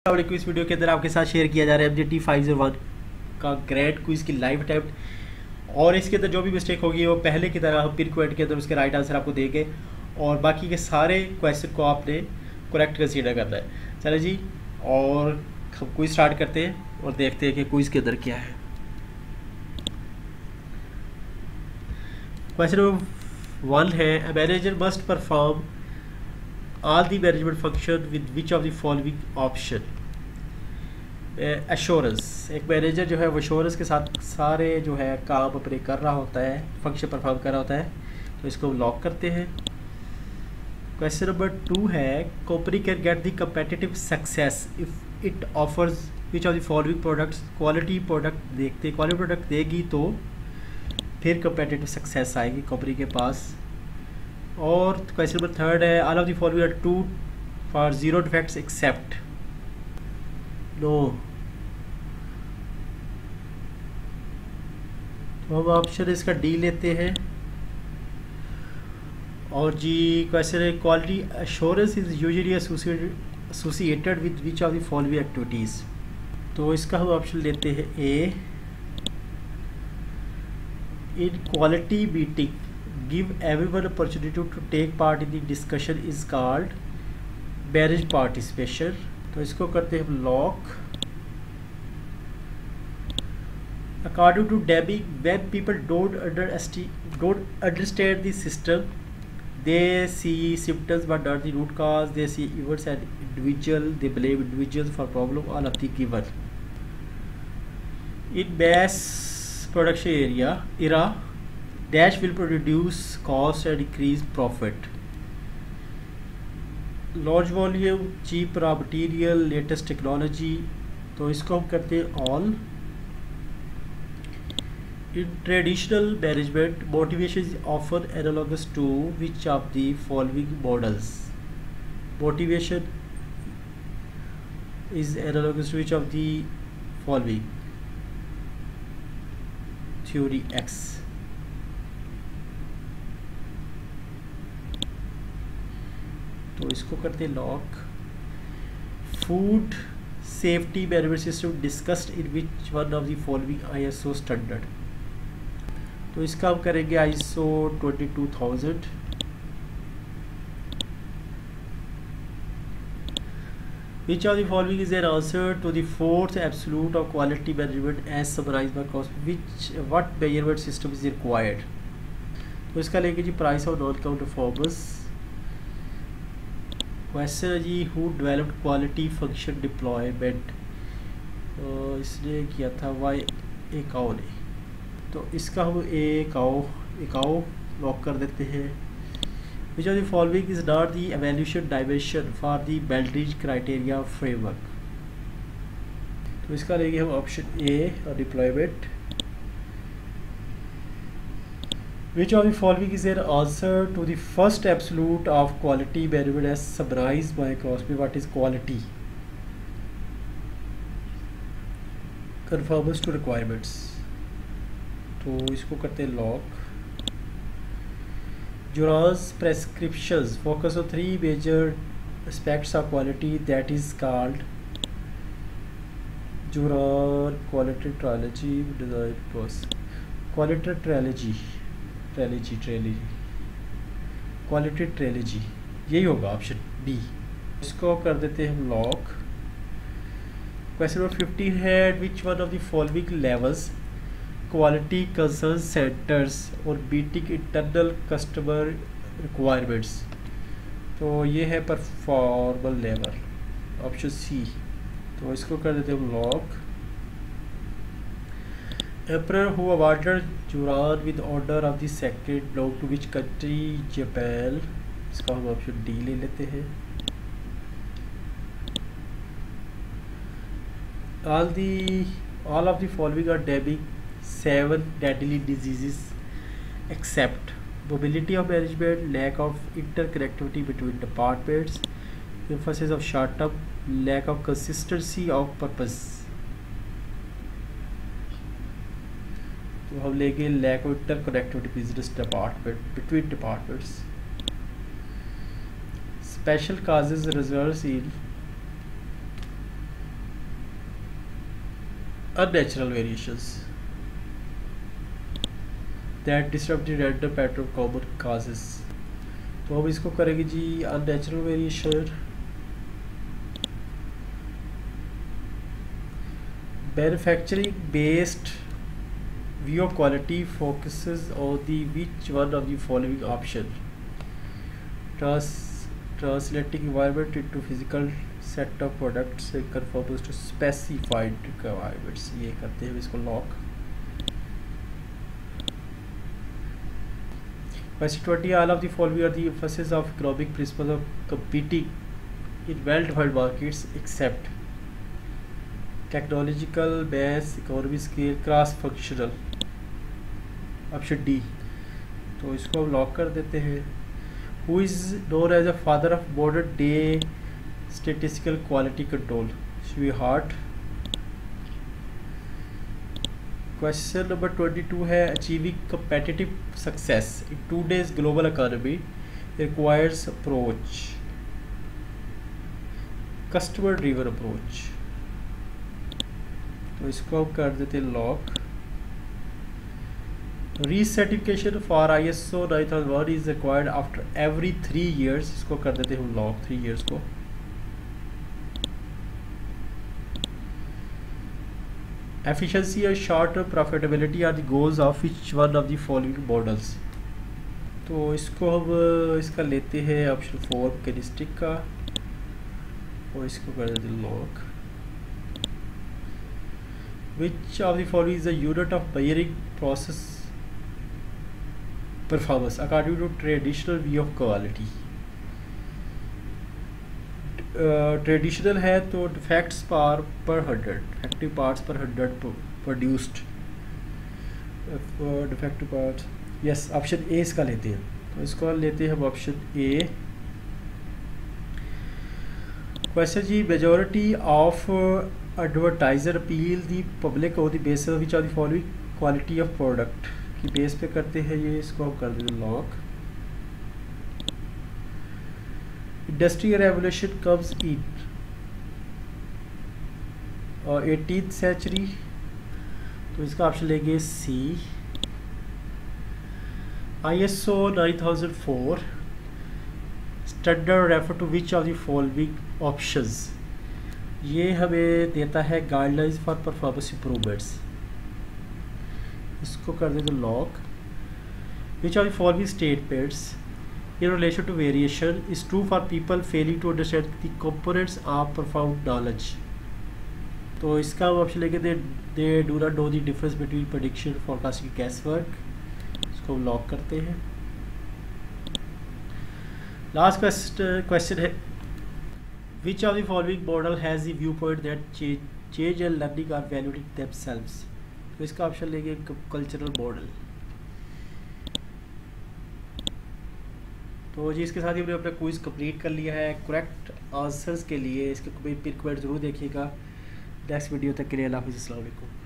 इस वीडियो के अंदर आपके साथ शेयर किया जा रहा है MJT 501 का ग्रेड क्विज की लाइव अटैम्प्ट। और इसके अंदर जो भी मिस्टेक होगी वो पहले की तरह पिन क्वेट के अंदर उसके राइट आंसर आपको देंगे और बाकी के सारे क्वेश्चन को आपने करेक्ट कंसीडर करना है। चलो जी, और हम क्विज स्टार्ट करते हैं और देखते हैं कि क्विज के अंदर क्या है। क्वेश्चन नंबर 1 है, a manager must perform all the management function with which of the following option? Assurance, एक मैनेजर जो है वो एश्योरेंस के साथ सारे जो है काम अपने कर रहा होता है, फंक्शन परफॉर्म कर रहा होता है, तो इसको लॉक करते हैं। क्वेश्चन नंबर 2 है, company can get the competitive success if it offers which of the following products? Quality product देखते, क्वालिटी प्रोडक्ट देगी तो फिर कम्पिटिटिव सक्सेस आएगी कंपनी के पास। और क्वेश्चन नंबर 3 है, all of the following are true for zero defects except no. तो हम ऑप्शन इसका डी लेते हैं। और जी क्वेश्चन है, quality assurance is usually associated with which of the following activities? तो इसका हम ऑप्शन लेते हैं A, in quality meeting give everyone opportunity to take part in the discussion is called marriage participation। तो इसको करते हैं हम lock. According to Deming, when people don't understand the system, they see symptoms but not the root cause. They see events and individual, they blame individuals for problem all of the given. In mass production era dash will reduce cost and increase profit. Large volume, cheap raw material, latest technology, तो इसको हम करते हैं all। In traditional management, motivation is often analogous to which of the following models? Motivation is analogous to which of the following? Theory X। तो इसको करते हैं lock. Food safety management system discussed in which one of the following ISO standard? तो इसका हम करेंगे ISO 22000। Which of the following is an answer to the fourth absolute of quality management as summarized by cost? Which what measurement system is required? तो इसका लेंगे जी price of non count performance. Question है जी, who developed quality function deployment? इसने किया था Y एकाओ ने। तो इसका हम एकाओ लॉक कर देते हैं। Which of the following is not the evaluation dimension for the Baldrige criteria framework? तो इसका लेंगे हम ऑप्शन ए और deployment. Which of the following is an answer to the first absolute of quality management as summarized by Crosby? What is quality? Conformance to requirements। तो इसको करते हैं lock. Juran's prescriptions focus on 3 major aspects of quality that is called Juran quality trilogy design process। Quality trilogy, quality trilogy, यही होगा option B. इसको कर देते हैं हम लॉक। क्वेश्चन नंबर 15 है, which one of the following levels quality concern centers और meeting internal customer requirements? तो ये है परफॉर्मल लेवल, ऑप्शन सी। तो इसको कर देते हैं हम lock. Emperor who awarded Juran with order of the second belong to which country? Japan। इसका हम ऑप्शन डी ले लेते हैं। all of the following are Deming 7 deadly diseases except mobility of management, lack of interconnectivity between departments, emphasis of short term, lack of consistency of purpose। तो हम लेंगे lack of inter connectivity business department between departments. Special causes results in unnatural variations that disrupt the random pattern of common causes। तो हम इसको करेंगे जी unnatural variation, manufacturing based view of quality focuses on the which one of the following option: translating environment into physical set of products and conforms to specified requirements। ये करते हैं इसको lock. Question 20, all of the following are the emphasis of economic principles of competing in well-defined markets except technological, mass, economy scale, cross-functional। Option D. तो इसको हम lock कर देते हैं। Who is known as a father of modern day statistical quality control? Swihart। Question number 22 है achieving competitive success in today's global economy requires approach, customer driven approach। तो इसको हम कर देते हैं lock. Recertification for ISO 9001 is required after every 3 years। इसको कर देते हैं लॉक 3 years को। Efficiency and short-term profitability are the goals of each one of the following models। तो इसको हम इसका लेते हैं ऑप्शन 4 मैकेनिस्टिक का, और इसको कर देते हैं lock. Which of the following is a unit of measuring process performance according to traditional view of quality? Traditional है तो डिफेक्ट्स पर 100, डिफेक्टिव पार्ट्स पर 100 produced, defective parts. Yes, option A इसका लेते हैं। तो इसको लेते हैं हम ऑप्शन ए। क्वेश्चन जी, majority of advertiser appeal the public on the basis which of the following quality of product की बेस पे करते हैं ये। इसको हम कर देंगे lock. Industrial revolution comes in 18th century। तो इसका ऑप्शन लेंगे C. ISO 9004 standard refer to which of the following options. ये हमें देता है गाइडलाइंस फॉर परफॉर्मेंस इंप्रूवमेंट्स। इसको कर देते lock. Which of the following statements in relation to variation is true for people failing to understand the components of profound knowledge। तो इसका option लेके they do not know the difference between prediction, forecasting, guesswork। इसको lock करते हैं। Last question है which of the following model has the viewpoint that change and learning are valued in themselves। तो इसका option लेंगे cultural model. तो जी इसके साथ ही हमने अपना क्विज कंप्लीट कर लिया है। करेक्ट आंसर्स के लिए इसके पिन कमेंट जरूर देखिएगा। नेक्स्ट वीडियो तक के लिए अल्लाह हाफिज़, अस्सलाम वालेकुम।